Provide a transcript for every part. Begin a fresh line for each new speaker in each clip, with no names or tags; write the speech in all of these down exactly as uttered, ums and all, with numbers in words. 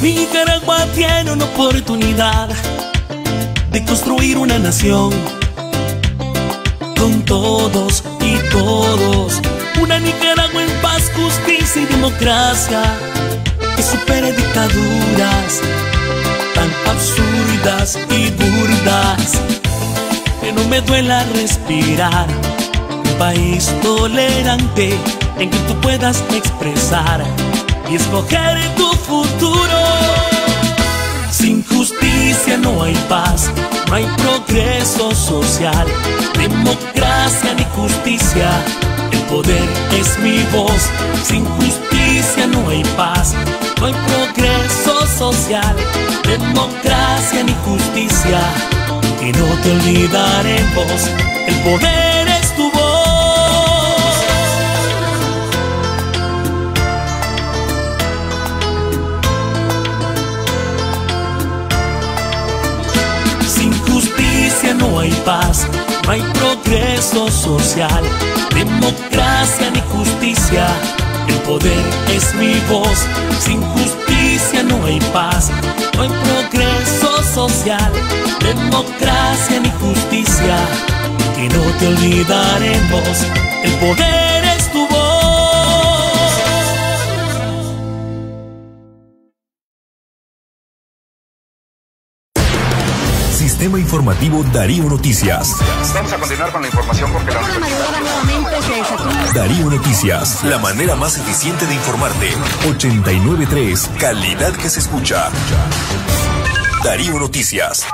Nicaragua tiene una oportunidad de construir una nación con todos y todos. Una Nicaragua en paz, justicia y democracia que supere dictaduras tan absurdas y burdas. Que no me duela respirar. Un país tolerante en que tú puedas expresar y escoger tu futuro. Sin justicia no hay paz, no hay progreso social, democracia ni justicia. El poder es mi voz. Sin justicia no hay paz, no hay progreso social, democracia ni justicia. Y no te olvidaremos, el poder es tu voz. Sin justicia no hay paz, no hay progreso social, democracia ni justicia. El poder es mi voz. Sin justicia no hay paz, no hay progreso social, democracia ni justicia. Y no te olvidaremos, el poder es tu voz.
Sistema Informativo Darío Noticias.
Vamos a continuar con la información porque la
Darío Noticias, la manera más eficiente de informarte. ochenta y nueve punto tres, calidad que se escucha. Darío Noticias.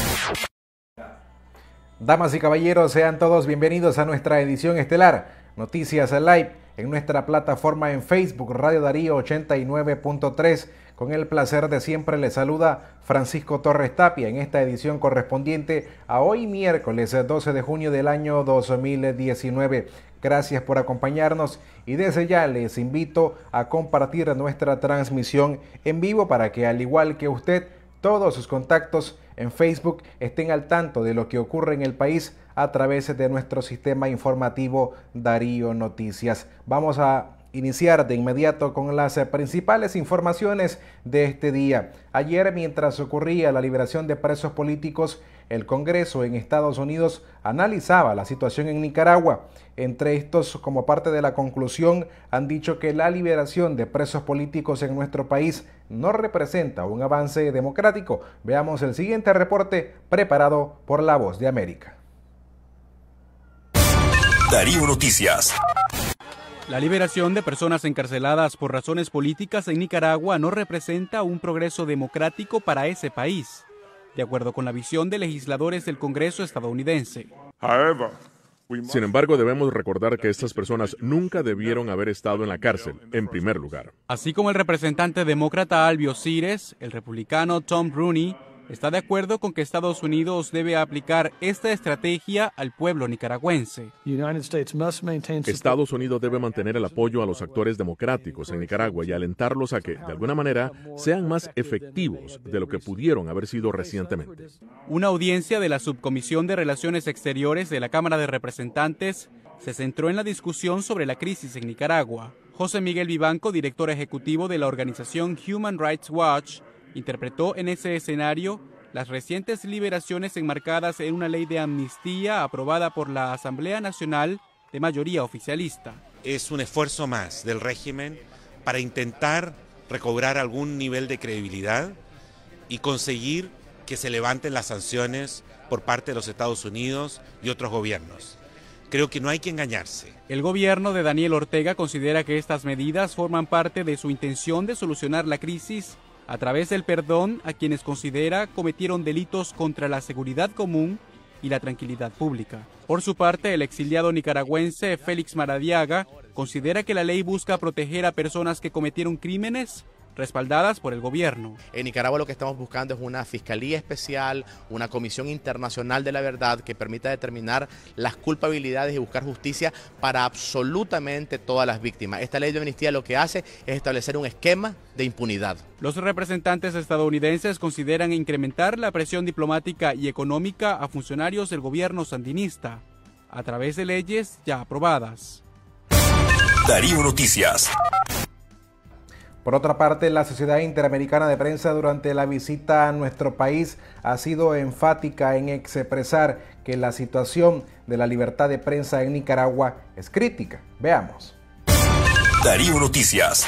Damas y caballeros, sean todos bienvenidos a nuestra edición estelar Noticias Live en nuestra plataforma en Facebook Radio Darío ochenta y nueve punto tres. Con el placer de siempre les saluda Francisco Torres Tapia en esta edición correspondiente a hoy miércoles doce de junio del año dos mil diecinueve. Gracias por acompañarnos y desde ya les invito a compartir nuestra transmisión en vivo para que, al igual que usted, todos sus contactos en Facebook estén al tanto de lo que ocurre en el país a través de nuestro sistema informativo Darío Noticias. Vamos a iniciar de inmediato con las principales informaciones de este día. Ayer, mientras ocurría la liberación de presos políticos, el Congreso en Estados Unidos analizaba la situación en Nicaragua. Entre estos, como parte de la conclusión, han dicho que la liberación de presos políticos en nuestro país no representa un avance democrático. Veamos el siguiente reporte preparado por La Voz de América.
Darío Noticias.
La liberación de personas encarceladas por razones políticas en Nicaragua no representa un progreso democrático para ese país, de acuerdo con la visión de legisladores del Congreso estadounidense.
Sin embargo, debemos recordar que estas personas nunca debieron haber estado en la cárcel, en primer lugar.
Así como el representante demócrata Albio Cires, el republicano Tom Rooney está de acuerdo con que Estados Unidos debe aplicar esta estrategia al pueblo nicaragüense.
Estados Unidos debe mantener el apoyo a los actores democráticos en Nicaragua y alentarlos a que, de alguna manera, sean más efectivos de lo que pudieron haber sido recientemente.
Una audiencia de la Subcomisión de Relaciones Exteriores de la Cámara de Representantes se centró en la discusión sobre la crisis en Nicaragua. José Miguel Vivanco, director ejecutivo de la organización Human Rights Watch, interpretó en ese escenario las recientes liberaciones enmarcadas en una ley de amnistía aprobada por la Asamblea Nacional de mayoría oficialista.
Es un esfuerzo más del régimen para intentar recobrar algún nivel de credibilidad y conseguir que se levanten las sanciones por parte de los Estados Unidos y otros gobiernos. Creo que no hay que engañarse.
El gobierno de Daniel Ortega considera que estas medidas forman parte de su intención de solucionar la crisis a través del perdón a quienes considera cometieron delitos contra la seguridad común y la tranquilidad pública. Por su parte, el exiliado nicaragüense Félix Maradiaga considera que la ley busca proteger a personas que cometieron crímenes respaldadas por el gobierno.
En Nicaragua lo que estamos buscando es una fiscalía especial, una comisión internacional de la verdad que permita determinar las culpabilidades y buscar justicia para absolutamente todas las víctimas. Esta ley de amnistía lo que hace es establecer un esquema de impunidad.
Los representantes estadounidenses consideran incrementar la presión diplomática y económica a funcionarios del gobierno sandinista a través de leyes ya aprobadas.
Darío Noticias.
Por otra parte, la Sociedad Interamericana de Prensa durante la visita a nuestro país ha sido enfática en expresar que la situación de la libertad de prensa en Nicaragua es crítica. Veamos.
Darío Noticias.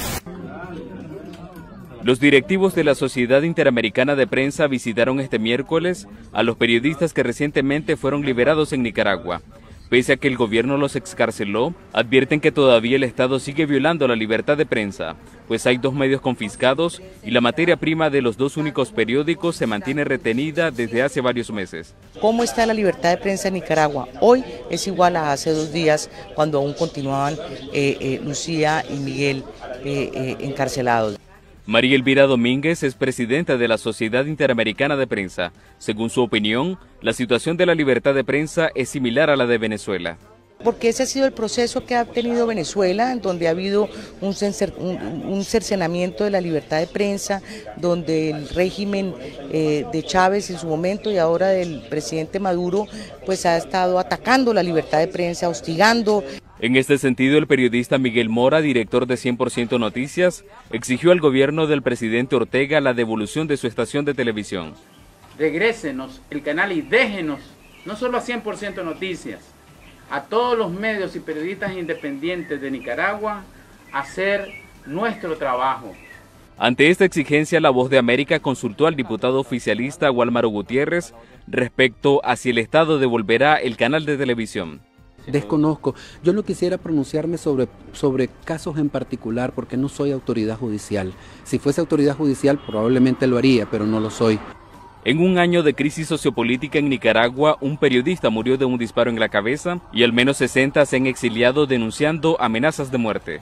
Los directivos de la Sociedad Interamericana de Prensa visitaron este miércoles a los periodistas que recientemente fueron liberados en Nicaragua. Pese a que el gobierno los excarceló, advierten que todavía el Estado sigue violando la libertad de prensa, pues hay dos medios confiscados y la materia prima de los dos únicos periódicos se mantiene retenida desde hace varios meses.
¿Cómo está la libertad de prensa en Nicaragua? Hoy es igual a hace dos días, cuando aún continuaban eh, eh, Lucía y Miguel eh, eh, encarcelados.
María Elvira Domínguez es presidenta de la Sociedad Interamericana de Prensa. Según su opinión, la situación de la libertad de prensa es similar a la de Venezuela.
Porque ese ha sido el proceso que ha tenido Venezuela, en donde ha habido un, censer, un, un cercenamiento de la libertad de prensa, donde el régimen eh, de Chávez en su momento y ahora del presidente Maduro, pues ha estado atacando la libertad de prensa, hostigando.
En este sentido, el periodista Miguel Mora, director de cien por ciento Noticias, exigió al gobierno del presidente Ortega la devolución de su estación de televisión.
Regrésenos el canal y déjenos, no solo a cien por ciento Noticias, a todos los medios y periodistas independientes de Nicaragua, hacer nuestro trabajo.
Ante esta exigencia, La Voz de América consultó al diputado oficialista Wálmaro Gutiérrez respecto a si el Estado devolverá el canal de televisión.
Desconozco. Yo no quisiera pronunciarme sobre, sobre casos en particular porque no soy autoridad judicial. Si fuese autoridad judicial probablemente lo haría, pero no lo soy.
En un año de crisis sociopolítica en Nicaragua, un periodista murió de un disparo en la cabeza y al menos sesenta se han exiliado denunciando amenazas de muerte.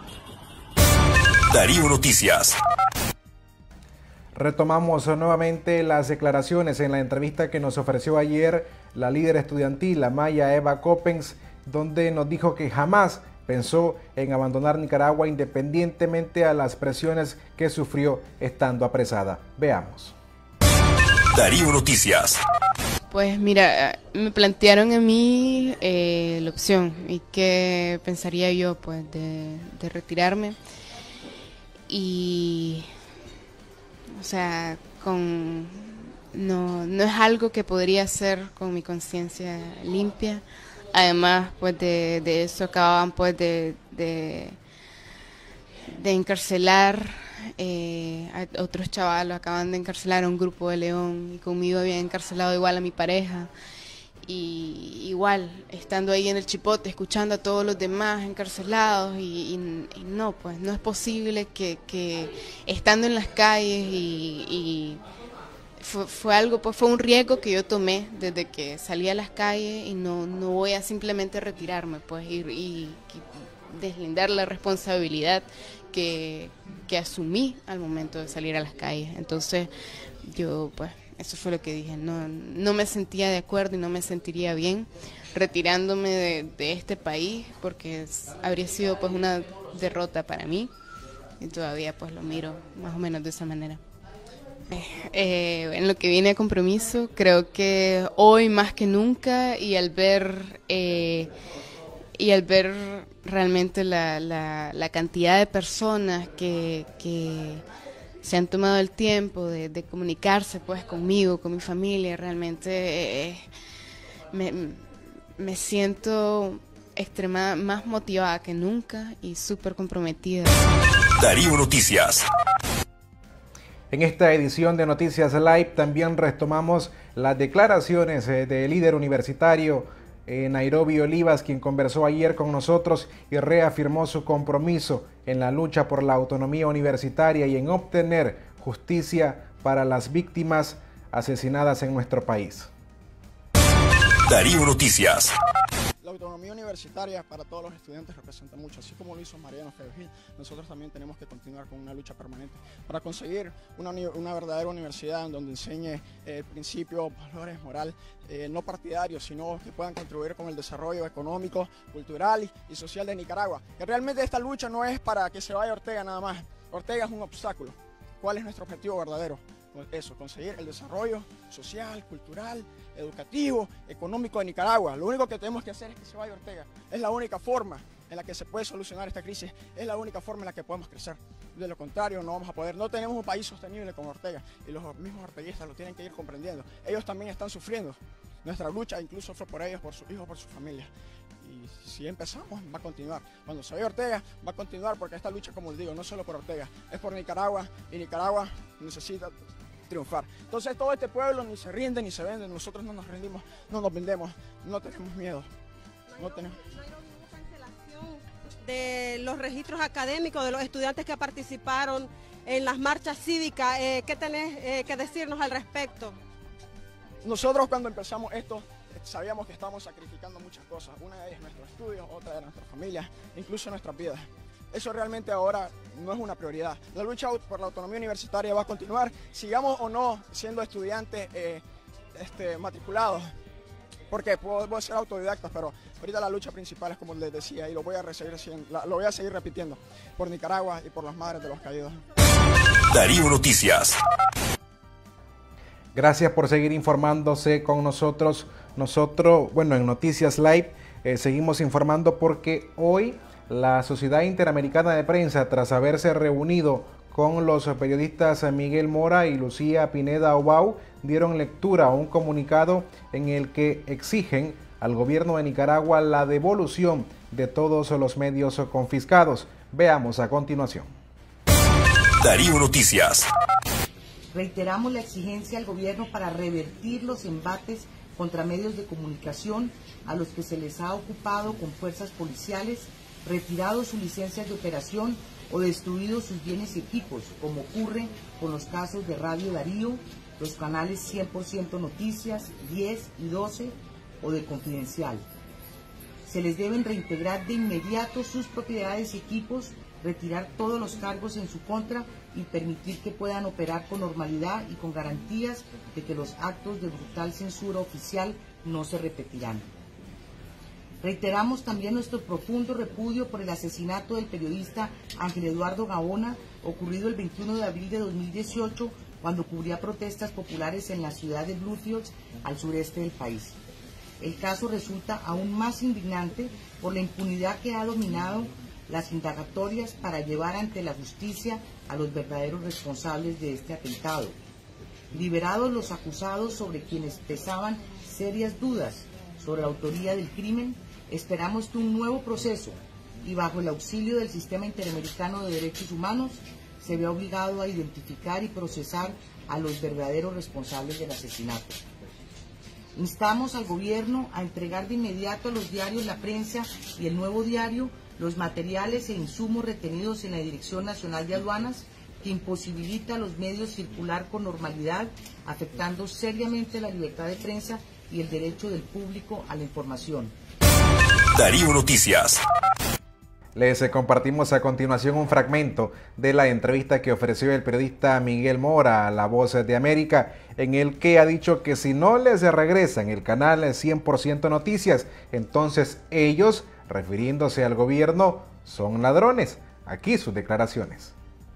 Darío Noticias.
Retomamos nuevamente las declaraciones en la entrevista que nos ofreció ayer la líder estudiantil, la Maya Eva Coppens, donde nos dijo que jamás pensó en abandonar Nicaragua independientemente a las presiones que sufrió estando apresada. Veamos.
Darío Noticias.
Pues mira, me plantearon a mí eh, la opción y qué pensaría yo pues de, de retirarme y... O sea, con no, no es algo que podría hacer con mi conciencia limpia. Además, pues de, de eso acababan pues de, de, de encarcelar eh, a otros chavalos, acaban de encarcelar a un grupo de León y conmigo habían encarcelado igual a mi pareja. Y igual, estando ahí en el chipote, escuchando a todos los demás encarcelados y, y, y no, pues no es posible que, que estando en las calles y, y fue, fue algo, pues fue un riesgo que yo tomé desde que salí a las calles y no, no voy a simplemente retirarme, pues y, y, y deslindar la responsabilidad que, que asumí al momento de salir a las calles. Entonces yo pues... Eso fue lo que dije, no, no me sentía de acuerdo y no me sentiría bien retirándome de, de este país porque es, habría sido pues una derrota para mí y todavía pues lo miro más o menos de esa manera. Eh, eh, en lo que viene a compromiso, creo que hoy más que nunca y al ver, eh, y al ver realmente la, la, la cantidad de personas que... que se han tomado el tiempo de, de comunicarse pues conmigo, con mi familia, realmente eh, me, me siento extremadamente más motivada que nunca y súper comprometida.
Darío Noticias.
En esta edición de Noticias Live también retomamos las declaraciones eh, del líder universitario eh, Nairobi Olivas, quien conversó ayer con nosotros y reafirmó su compromiso en la lucha por la autonomía universitaria y en obtener justicia para las víctimas asesinadas en nuestro país.
Darío Noticias.
La autonomía universitaria para todos los estudiantes representa mucho, así como lo hizo Mariano Febregil. Nosotros también tenemos que continuar con una lucha permanente para conseguir una, una verdadera universidad donde enseñe el eh, principio, valores, moral, eh, no partidarios, sino que puedan contribuir con el desarrollo económico, cultural y, y social de Nicaragua. Que realmente esta lucha no es para que se vaya Ortega nada más. Ortega es un obstáculo. ¿Cuál es nuestro objetivo verdadero? eso, conseguir el desarrollo social, cultural, educativo, económico de Nicaragua. Lo único que tenemos que hacer es que se vaya Ortega. Es la única forma en la que se puede solucionar esta crisis, es la única forma en la que podemos crecer. De lo contrario, no vamos a poder. No tenemos un país sostenible como Ortega, y los mismos orteguistas lo tienen que ir comprendiendo. Ellos también están sufriendo. Nuestra lucha incluso fue por ellos, por sus hijos, por su familia. Y si empezamos, va a continuar. Cuando se vaya Ortega, va a continuar, porque esta lucha, como les digo, no solo por Ortega, es por Nicaragua, y Nicaragua necesita triunfar. Entonces todo este pueblo ni se rinde ni se vende, nosotros no nos rendimos, no nos vendemos, no tenemos miedo. No tenemos...
de los registros académicos de los estudiantes que participaron en las marchas cívicas, eh, ¿qué tenés eh, que decirnos al respecto?
Nosotros cuando empezamos esto sabíamos que estábamos sacrificando muchas cosas, una de ellas nuestro estudio, otra de nuestra familia, incluso nuestras vidas. Eso realmente ahora no es una prioridad. La lucha por la autonomía universitaria va a continuar, sigamos o no siendo estudiantes eh, este, matriculados, porque puedo ser autodidacta, pero ahorita la lucha principal es como les decía, y lo voy a seguir, lo voy a seguir repitiendo, por Nicaragua y por las madres de los caídos.
Darío Noticias.
Gracias por seguir informándose con nosotros. Nosotros, bueno, en Noticias Live eh, seguimos informando porque hoy la Sociedad Interamericana de Prensa, tras haberse reunido con los periodistas Miguel Mora y Lucía Pineda Obau, dieron lectura a un comunicado en el que exigen al gobierno de Nicaragua la devolución de todos los medios confiscados. Veamos a continuación.
Darío Noticias.
Reiteramos la exigencia al gobierno para revertir los embates contra medios de comunicación a los que se les ha ocupado con fuerzas policiales, retirado sus licencias de operación o destruido sus bienes y equipos, como ocurre con los casos de Radio Darío, los canales cien por ciento Noticias, diez y doce o de Confidencial. Se les deben reintegrar de inmediato sus propiedades y equipos, retirar todos los cargos en su contra y permitir que puedan operar con normalidad y con garantías de que los actos de brutal censura oficial no se repetirán. Reiteramos también nuestro profundo repudio por el asesinato del periodista Ángel Eduardo Gaona, ocurrido el veintiuno de abril de dos mil dieciocho, cuando cubría protestas populares en la ciudad de Bluefields, al sureste del país. El caso resulta aún más indignante por la impunidad que ha dominado las indagatorias para llevar ante la justicia a los verdaderos responsables de este atentado. Liberados los acusados sobre quienes pesaban serias dudas sobre la autoría del crimen, esperamos que un nuevo proceso y bajo el auxilio del Sistema Interamericano de Derechos Humanos se vea obligado a identificar y procesar a los verdaderos responsables del asesinato. Instamos al gobierno a entregar de inmediato a los diarios La Prensa y El Nuevo Diario los materiales e insumos retenidos en la Dirección Nacional de Aduanas, que imposibilita a los medios circular con normalidad, afectando seriamente la libertad de prensa y el derecho del público a la información.
Darío Noticias.
Les compartimos a continuación un fragmento de la entrevista que ofreció el periodista Miguel Mora a La Voz de América, en el que ha dicho que si no les regresan el canal cien por ciento Noticias, entonces ellos, refiriéndose al gobierno, son ladrones. Aquí sus declaraciones.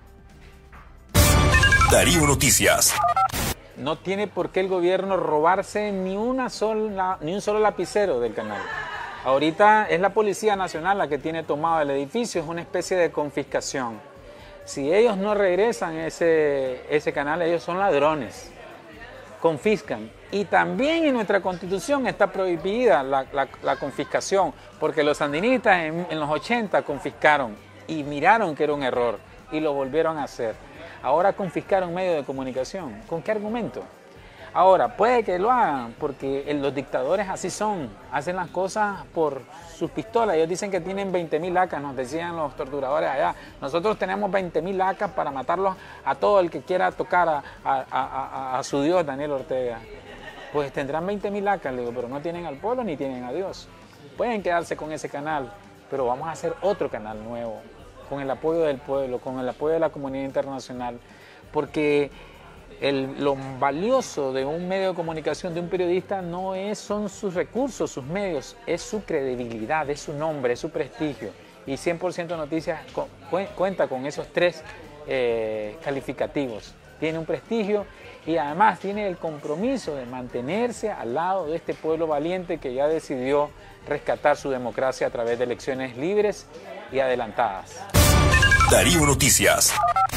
Darío Noticias.
No tiene por qué el gobierno robarse ni una sola, ni un solo lapicero del canal. Ahorita es la Policía Nacional la que tiene tomado el edificio, es una especie de confiscación. Si ellos no regresan ese, ese canal, ellos son ladrones, confiscan. Y también en nuestra Constitución está prohibida la, la, la confiscación, porque los sandinistas en, en los ochenta confiscaron y miraron que era un error y lo volvieron a hacer. Ahora confiscaron medios de comunicación. ¿Con qué argumento? Ahora, puede que lo hagan, porque los dictadores así son, hacen las cosas por sus pistolas. Ellos dicen que tienen veinte mil A K, nos decían los torturadores allá. Nosotros tenemos veinte mil A K para matarlos a todo el que quiera tocar a, a, a, a su Dios, Daniel Ortega. Pues tendrán veinte mil A K, le digo, pero no tienen al pueblo ni tienen a Dios. Pueden quedarse con ese canal, pero vamos a hacer otro canal nuevo, con el apoyo del pueblo, con el apoyo de la comunidad internacional, porque el, lo valioso de un medio de comunicación, de un periodista, no es, son sus recursos, sus medios, es su credibilidad, es su nombre, es su prestigio. Y cien por ciento Noticias cu cuenta con esos tres eh, calificativos. tiene un prestigio y además tiene el compromiso de mantenerse al lado de este pueblo valiente que ya decidió rescatar su democracia a través de elecciones libres y adelantadas.
Darío Noticias.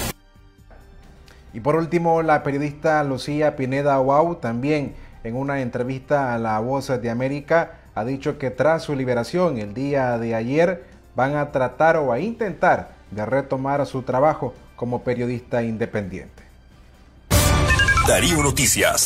Y por último, la periodista Lucía Pineda Wau también en una entrevista a La Voz de América ha dicho que tras su liberación el día de ayer van a tratar o a intentar de retomar su trabajo como periodista independiente.
Darío Noticias.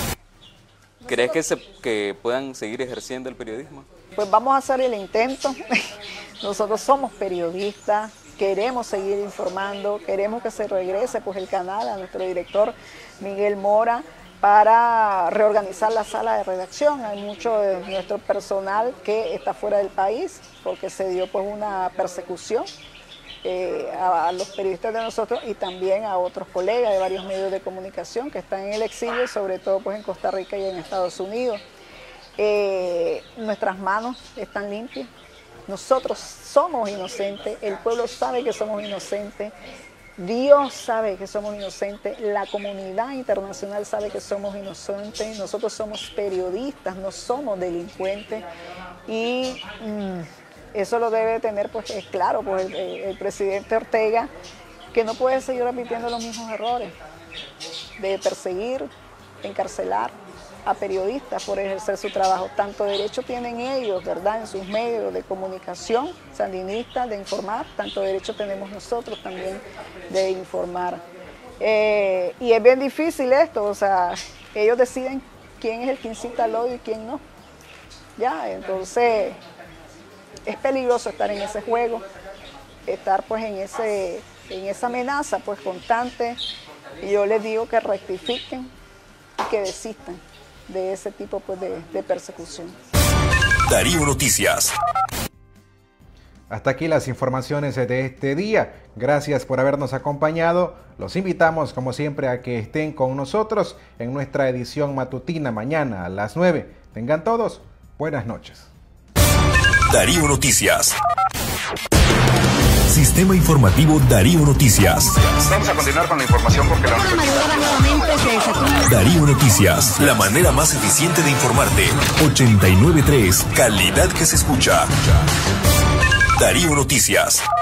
¿Crees que, se, que puedan seguir ejerciendo el periodismo?
Pues vamos a hacer el intento. Nosotros somos periodistas, queremos seguir informando, queremos que se regrese pues el canal a nuestro director Miguel Mora para reorganizar la sala de redacción. Hay mucho de nuestro personal que está fuera del país porque se dio pues una persecución eh, a, a los periodistas de nosotros y también a otros colegas de varios medios de comunicación que están en el exilio, sobre todo pues en Costa Rica y en Estados Unidos. Eh, nuestras manos están limpias. Nosotros somos inocentes, el pueblo sabe que somos inocentes, Dios sabe que somos inocentes, la comunidad internacional sabe que somos inocentes, nosotros somos periodistas, no somos delincuentes y mmm, eso lo debe tener pues es claro pues, el, el presidente Ortega, que no puede seguir repitiendo los mismos errores de perseguir, encarcelar a periodistas por ejercer su trabajo. Tanto derecho tienen ellos, ¿verdad?, en sus medios de comunicación sandinistas de informar, tanto derecho tenemos nosotros también de informar. Eh, y es bien difícil esto, o sea, ellos deciden quién es el que incita al odio y quién no. Ya, entonces es peligroso estar en ese juego, estar pues en, ese, en esa amenaza pues constante, y yo les digo que rectifiquen y que desistan de ese tipo pues, de, de persecución.
Darío Noticias.
Hasta aquí las informaciones de este día. Gracias por habernos acompañado. Los invitamos, como siempre, a que estén con nosotros en nuestra edición matutina mañana a las nueve. Tengan todos buenas noches.
Darío Noticias. Sistema Informativo Darío Noticias.
Vamos a continuar con la información porque la
Darío Noticias, la manera más eficiente de informarte. ochenta y nueve punto tres, calidad que se escucha. Darío Noticias.